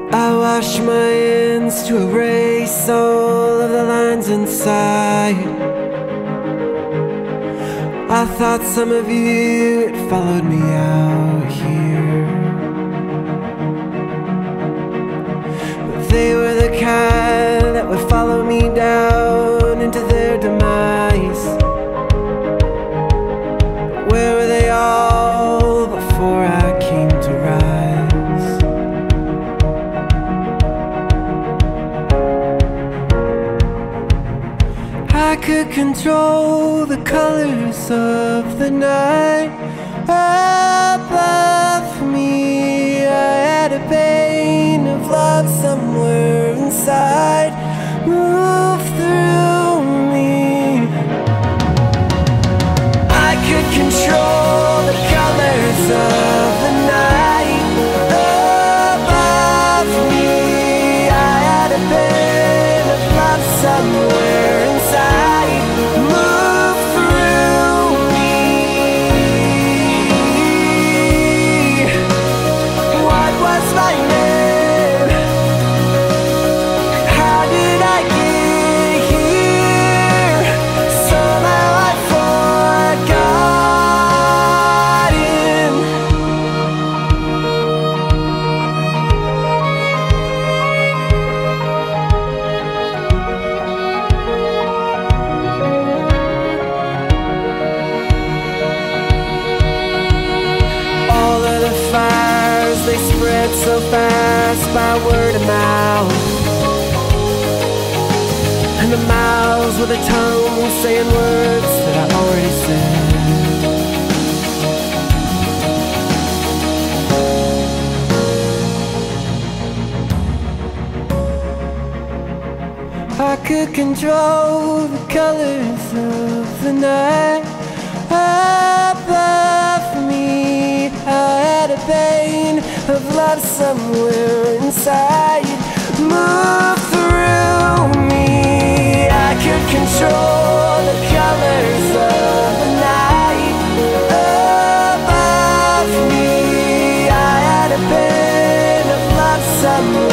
I wash my hands to erase all of the lines inside. I thought some of you had followed me out here, but they were the kind that would follow me down into their demise. Where were they all before I came to rise? I could control the colors of the night. Above me, I had a pain of love somewhere inside. Move through me. I could control the colors of the night. Above me, I had a pain of love somewhere inside. Move through me. What was my name? How did I get here? Somehow I've forgotten. All of the fires, they spread so fast by word of mouth, and the mouths with a tongue saying words that I already said. I could control the colors of the night. Above me, I had a pain of love somewhere inside. Move through me. I could control the colors of the night. Above me, I had a pain of love somewhere